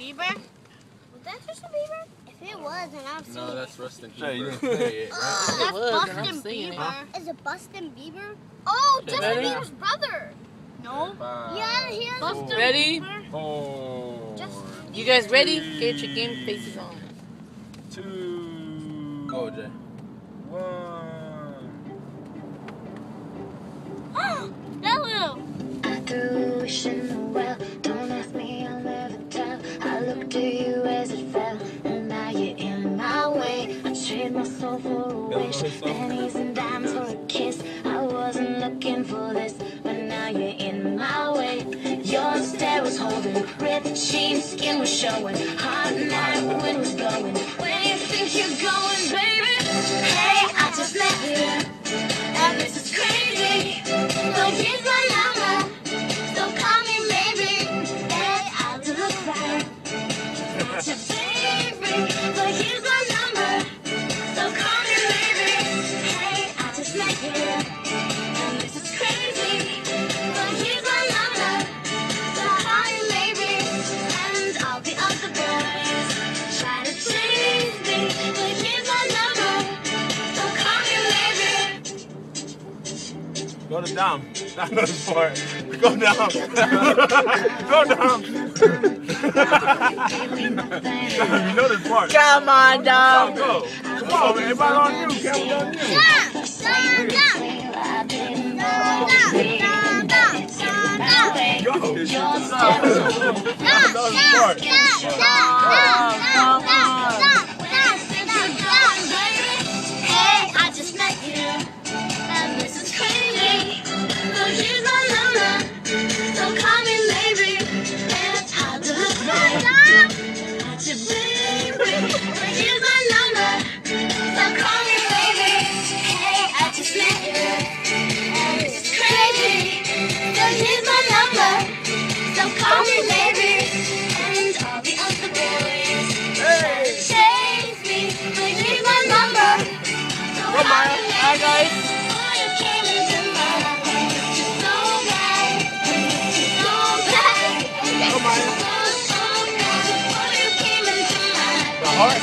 Bieber? Was that Justin Bieber? If it was, then I've seen it. No, that's Rustin Sure, you Bieber. didn't say it, right? That's Bustin' seeing it. Bieber. Is it Bustin' Bieber? Oh, Justin Ready? Bieber's brother. No. Yeah, he has Bustin' Ready? Bieber. 4, You guys ready? Get your game faces on. 2, Go, Jay. 1. Samuelu. I threw wish in the well. Don't ask me, I'll never tell. I looked to you as it fell, and now you're in my way. I trade my soul for a wish, pennies and dimes for a kiss. I wasn't looking for this, but now you're in my way. Your stare was holding, ripped jeans, skin was showing. Hot night, wind was blowing. Where do you think you're going, baby? Hey, I just met you, and this is crazy. But here's my number, so call me maybe. Hey, I'll do look right, not your baby. But here's my number, so call me maybe. Hey, I just met you, and this is crazy. But here's my number, so call me maybe. And all the other boys try to chase me. But here's my number, so call me maybe. Go to Dom. Not this part. Go down. Go down. You know this part. Come on, dog. Go. Come on, man. Everybody on you. Camera on you. Go. This part. Hey, I just met you, and this is crazy. But here's my number, so call me maybe. And I'll do look right, not your baby. But here's my number, so call me maybe. Hey, I just met you, and this is crazy. But here's my number, so call me maybe. And all the other boys chase me. But here's my number. Come on. Hi, guys. The heart.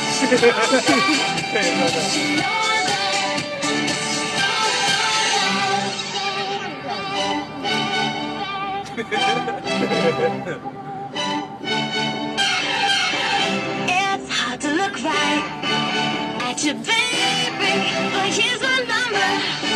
It's hard to look right at your baby, but here's my number.